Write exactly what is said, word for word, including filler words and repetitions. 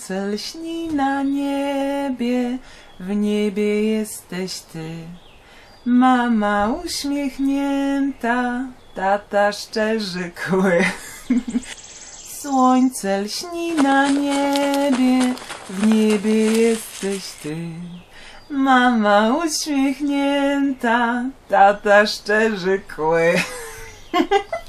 Słońce lśni na niebie, w niebie jesteś ty. Mama uśmiechnięta, tata szczerzy kły. Słońce lśni na niebie, w niebie jesteś ty. Mama uśmiechnięta, tata szczerzy kły.